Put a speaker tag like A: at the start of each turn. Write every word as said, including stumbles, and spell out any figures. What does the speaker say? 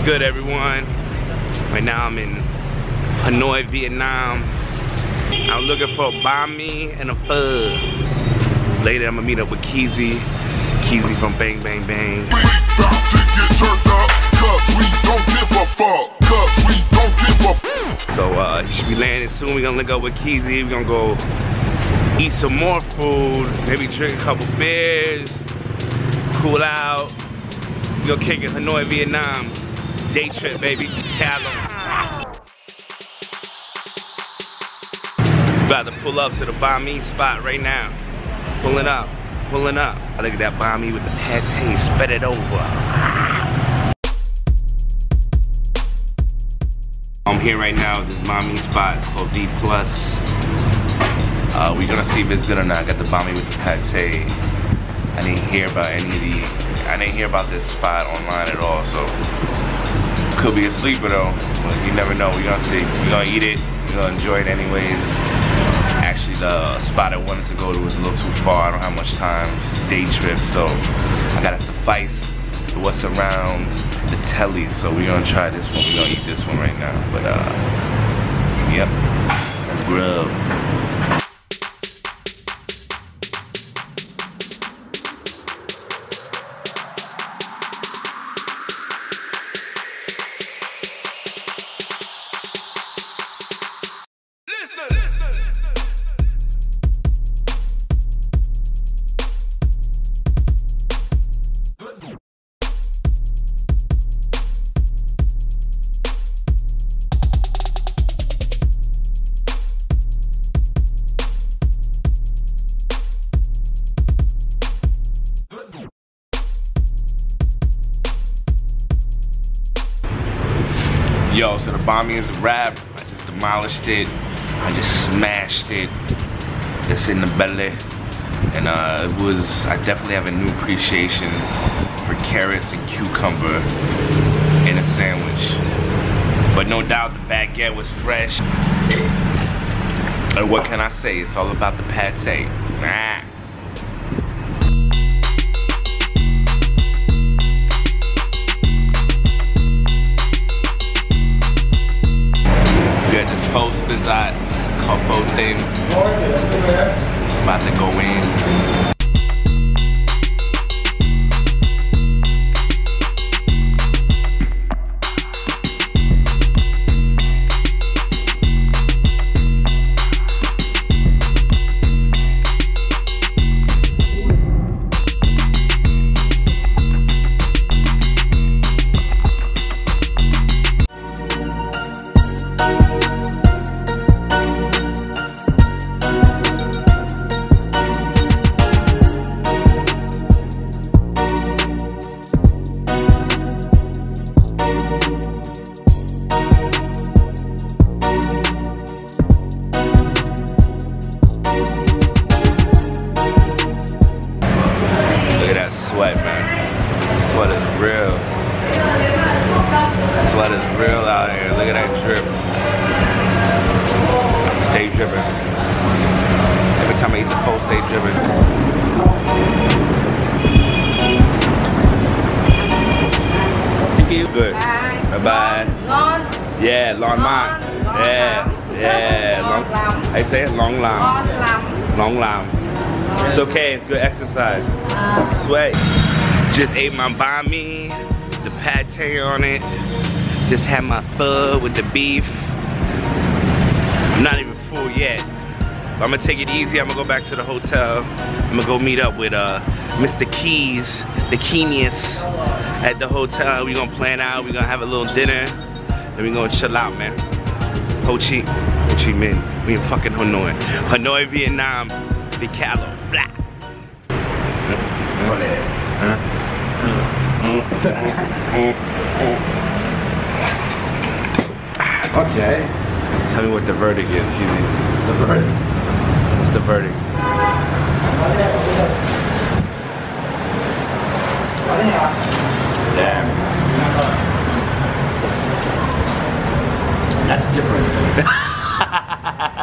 A: Good, everyone? Right now I'm in Hanoi, Vietnam. I'm looking for a banh mi and a pho. Later I'm gonna meet up with Keezy. Keezy from Bang Bang Bang.
B: We bout to get turned up, cause we don't give a fuck, cause we don't give a fuck.
A: So uh, he should be landing soon. We're gonna link up with Keezy. We're gonna go eat some more food, maybe drink a couple beers, cool out. We're gonna kick it Hanoi, Vietnam. Day trip, baby. Callum. About to pull up to the banh mi spot right now. Pulling up, pulling up. Look at that banh mi with the pate, spread it over. I'm here right now at this banh mi spot. It's called V Plus. Uh, we're gonna see if it's good or not. I got the banh mi with the pate. I didn't hear about any of the, I didn't hear about this spot online at all, so could be a sleeper though, but you never know. We're gonna see. We're gonna eat it. We're gonna enjoy it anyways. Actually, the spot I wanted to go to was a little too far. I don't have much time. It's a day trip, so I gotta suffice to what's around the telly. So we're gonna try this one. We're gonna eat this one right now. But uh, yep, let's grub. Yo, so the banh mi is a wrap. I just demolished it. I just smashed it. It's in the belly. And uh, it was, I definitely have a new appreciation for carrots and cucumber in a sandwich. But no doubt the baguette was fresh. And what can I say? It's all about the pate. Nah. Got this faux spizzot called faux thing. About to go in. Sweat, man. Sweat is real. Sweat is real out here. Look at that drip. Stay dripping. Every time I eat the pho, stay dripping. Thank you. Good. Bye bye.
C: Ngon.
A: Yeah, long man. Yeah, yeah. Long. I say it, long lam. Long lam. It's okay, it's good exercise. Sweat. Just ate my banh mi, the pate on it. Just had my pho with the beef. I'm not even full yet. But I'm gonna take it easy. I'm gonna go back to the hotel. I'm gonna go meet up with uh, Mister Keys, the Keenius, at the hotel. We're gonna plan out. We're gonna have a little dinner. Then we're gonna chill out, man. Ho Chi, Ho Chi Minh. We in fucking Hanoi. Hanoi, Vietnam. The Callum. Blah.
D: Okay.
A: Tell me what the verdict is, Keezy.
D: The verdict.
A: What's the verdict?
D: Damn. That's different.